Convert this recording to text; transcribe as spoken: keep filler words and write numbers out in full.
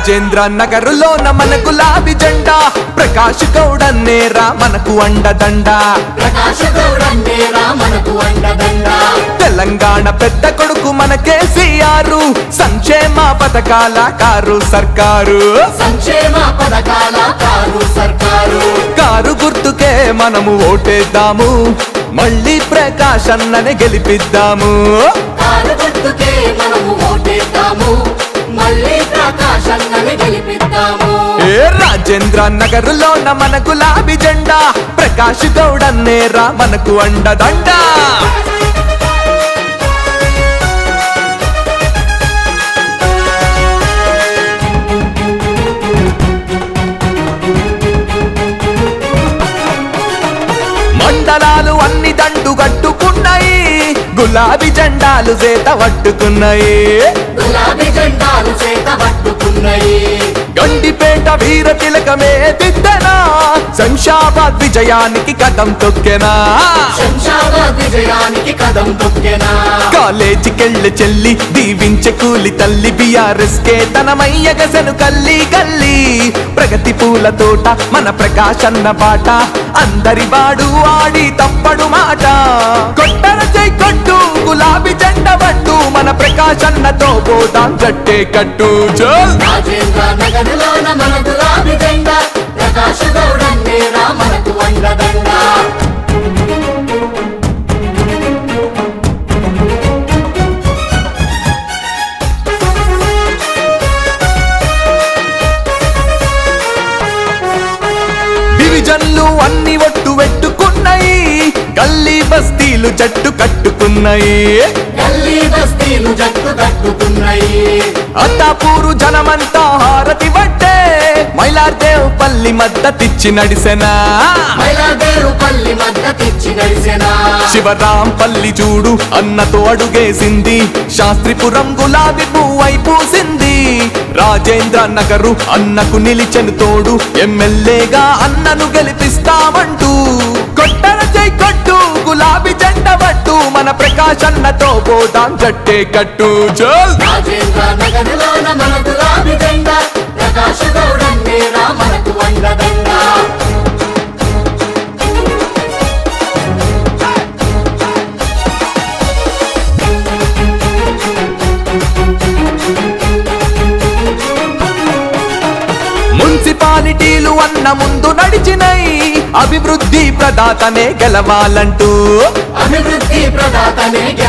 రాజేంద్ర నగరులోన మన గులాబీ జెండా ప్రకాష్ గౌడన్నేరా మనకు అండదండ తెలంగాణ పెద్ద కొడుకు మన కేసీఆర్ సంక్షేమ పథకాల కారు సర్కారు కారు గుర్తుకే మనము ఓటేద్దాము మళ్ళీ ప్రకాష్ అన్ననే గెలిపిద్దాము ఏ రాజేంద్ర నగరులోన మన గులాబీ జెండా ప్రకాష్ గౌడన్నేరా మనకు అండదండ మండలాలు అన్ని దండు కట్టుకున్నాయి గులాబీ జెండాలు చేత పట్టుకున్నాయి గండిపేట వీర తిలకమే దిద్దనా శంషాబాద్ విజయానికి కదం తొక్కెనా కాలేజీకెళ్ళి చెల్లి దీవించే కూలి తల్లి బిఆర్ఎస్ కే తనమయ్య గసను కల్లి కల్లి ప్రగతి పూల తోట మన ప్రకాశన్న బాట అందరి వాడు ఆడి తప్పడు మాట కొట్టర జై కొట్టు గులాబీ జెండ పట్టు మన ప్రకాశన్నతో పోదాం జట్టే కట్టు డివిజన్లు అన్ని ఒట్టు పెట్టుకున్నాయి గల్లీ బస్తీలు జట్టు కట్టుకున్నాయి అత్తాపూరు జనమంతా హారతి పట్టే మైలార్దేవ్ పల్లి మద్దతిచ్చి నడిసెనా శివరాం పల్లి చూడు అన్నతో అడుగేసింది శాస్త్రిపురం గులాబీ పువ్వై పూసింది రాజేంద్ర నగరు అన్నకు నిలిచెను తోడు ఎమ్మెల్యేగా అన్నను గెలిపిస్తామంటూ కొట్టర జై కొట్టు గులాబీ జెండ పట్టు మన ప్రకాశన్నతో పోదాం జట్టే కట్టు మున్సిపాలిటీలు అన్న ముందు నడిచినాయి అభివృద్ధి ప్రదాతనే గెలవాలంటూ అభివృద్ధి ప్రదాతనే